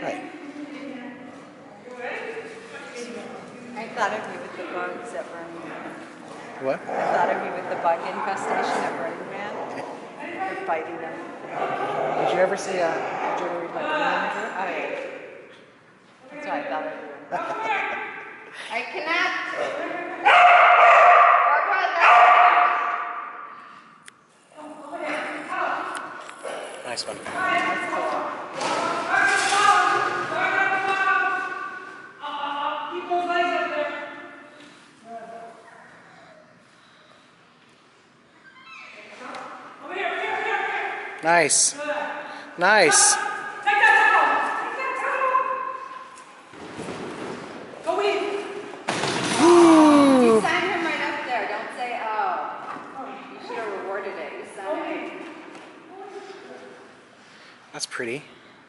Hi. I thought of you with the bugs at Burning Man. What? I thought of you with the bug infestation at Burning Man. You're fighting them. Did you ever see did you ever read my Burning Man book? Oh yeah. That's why I thought of you. I connect. Nice one. That's cool. Nice. Nice. You sign him right up there. Don't say, oh. You should have rewarded it. You signed him. That's pretty.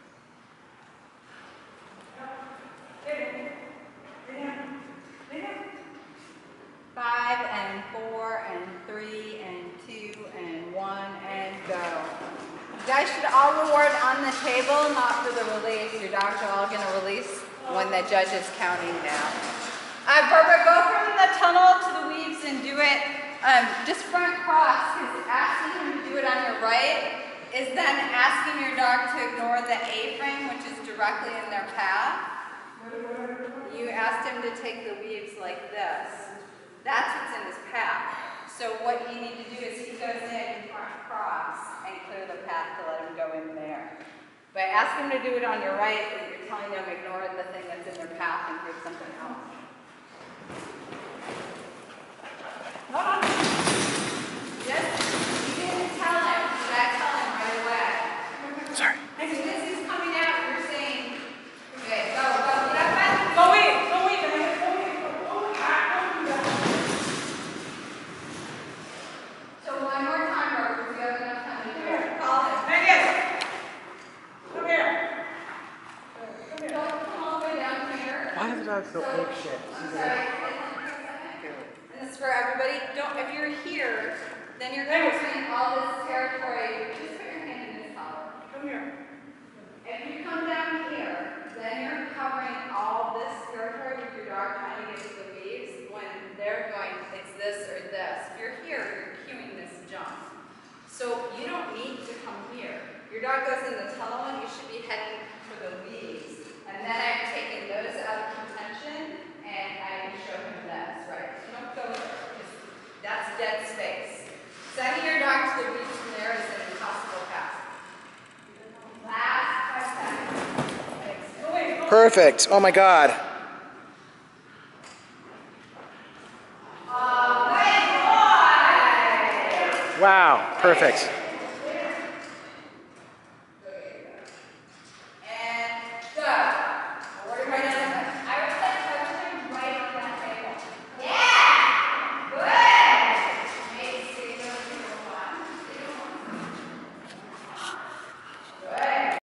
Five and 4 and 3 and 2 and 1 and go. You guys should all reward on the table, not for the release. Your dogs are all going to release when the judge is counting down. Barbara, go from the tunnel to the weaves and do it just front cross, because asking him to do it on your right is then asking your dog to ignore the A-frame, which is directly in their path. You asked him to take the weaves like this. That's what's in his path. So what you need to do is he goes in front cross and clear the path to let him go in there. By asking him to do it on your right, you're telling them ignore the thing that's in their path and do something else. Yes, you didn't tell him. Did I tell him right away? Sorry. As soon as he's coming out, you're saying, okay, go, get up, Go in. So one more time, Barbara, we have enough time to do it. Call him. Angus, come here. Don't come all the way down here. Why do the dogs go ape shit? I'm sorry. And this is for everybody. If you're here, then you're covering all this territory. Just put your hand in this collar. Come here. If you come down here, then you're covering all this territory with your dog trying to get to the weaves when they're going, it's this or this. If you're here, you're cueing this jump. So you don't need to come here. Your dog goes in the tunnel and you should be heading for the weaves. And then I'm taking those out of contention and I show him this, right? So don't go there. That's dead space. Sending your dog to the weaves from there is an impossible task. Last 5 seconds. Perfect. Oh my God. Wow. Perfect.